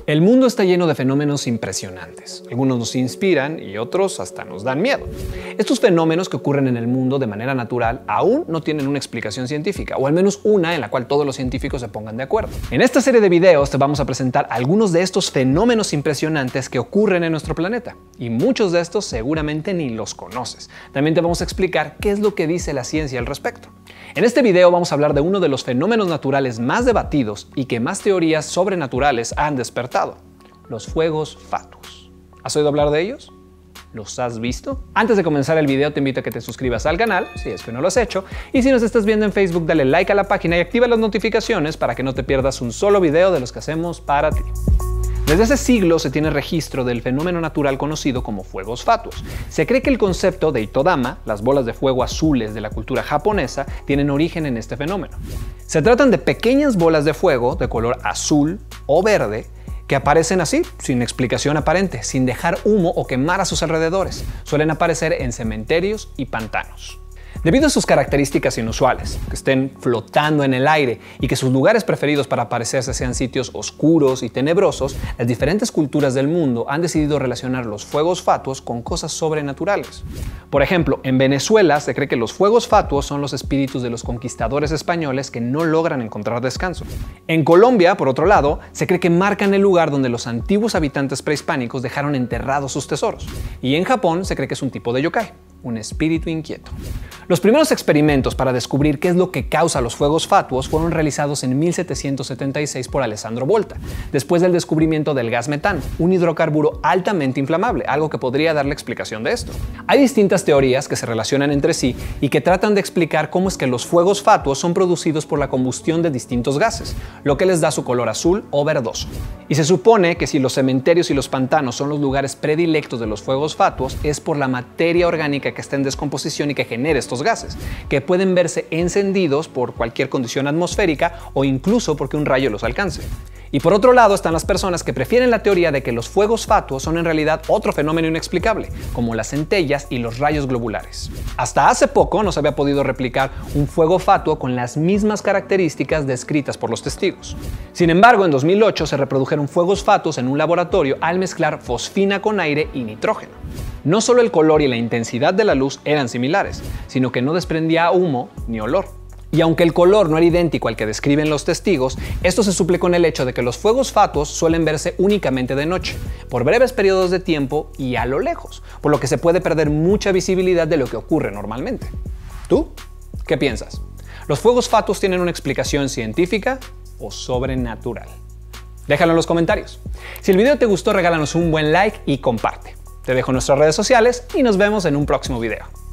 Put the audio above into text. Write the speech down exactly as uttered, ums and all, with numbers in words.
El mundo está lleno de fenómenos impresionantes. Algunos nos inspiran y otros hasta nos dan miedo. Estos fenómenos que ocurren en el mundo de manera natural aún no tienen una explicación científica, o al menos una en la cual todos los científicos se pongan de acuerdo. En esta serie de videos te vamos a presentar algunos de estos fenómenos impresionantes que ocurren en nuestro planeta, y muchos de estos seguramente ni los conoces. También te vamos a explicar qué es lo que dice la ciencia al respecto. En este video vamos a hablar de uno de los fenómenos naturales más debatidos y que más teorías sobrenaturales han despertado: los fuegos fatuos. ¿Has oído hablar de ellos? ¿Los has visto? Antes de comenzar el video te invito a que te suscribas al canal, si es que no lo has hecho, y si nos estás viendo en Facebook dale like a la página y activa las notificaciones para que no te pierdas un solo video de los que hacemos para ti. Desde hace siglos se tiene registro del fenómeno natural conocido como fuegos fatuos. Se cree que el concepto de Itodama, las bolas de fuego azules de la cultura japonesa, tienen origen en este fenómeno. Se tratan de pequeñas bolas de fuego de color azul o verde que aparecen así, sin explicación aparente, sin dejar humo o quemar a sus alrededores. Suelen aparecer en cementerios y pantanos. Debido a sus características inusuales, que estén flotando en el aire y que sus lugares preferidos para aparecerse sean sitios oscuros y tenebrosos, las diferentes culturas del mundo han decidido relacionar los fuegos fatuos con cosas sobrenaturales. Por ejemplo, en Venezuela se cree que los fuegos fatuos son los espíritus de los conquistadores españoles que no logran encontrar descanso. En Colombia, por otro lado, se cree que marcan el lugar donde los antiguos habitantes prehispánicos dejaron enterrados sus tesoros. Y en Japón se cree que es un tipo de yokai, un espíritu inquieto. Los primeros experimentos para descubrir qué es lo que causa los fuegos fatuos fueron realizados en mil setecientos setenta y seis por Alessandro Volta, después del descubrimiento del gas metano, un hidrocarburo altamente inflamable, algo que podría dar la explicación de esto. Hay distintas teorías que se relacionan entre sí y que tratan de explicar cómo es que los fuegos fatuos son producidos por la combustión de distintos gases, lo que les da su color azul o verdoso. Y se supone que si los cementerios y los pantanos son los lugares predilectos de los fuegos fatuos, es por la materia orgánica que está en descomposición y que genera estos gases, que pueden verse encendidos por cualquier condición atmosférica o incluso porque un rayo los alcance. Y por otro lado están las personas que prefieren la teoría de que los fuegos fatuos son en realidad otro fenómeno inexplicable, como las centellas y los rayos globulares. Hasta hace poco no se había podido replicar un fuego fatuo con las mismas características descritas por los testigos. Sin embargo, en dos mil ocho se reprodujeron fuegos fatuos en un laboratorio al mezclar fosfina con aire y nitrógeno. No solo el color y la intensidad de la luz eran similares, sino que no desprendía humo ni olor. Y aunque el color no era idéntico al que describen los testigos, esto se suple con el hecho de que los fuegos fatuos suelen verse únicamente de noche, por breves periodos de tiempo y a lo lejos, por lo que se puede perder mucha visibilidad de lo que ocurre normalmente. ¿Tú? ¿Qué piensas? ¿Los fuegos fatuos tienen una explicación científica o sobrenatural? Déjalo en los comentarios. Si el video te gustó, regálanos un buen like y comparte. Te dejo nuestras redes sociales y nos vemos en un próximo video.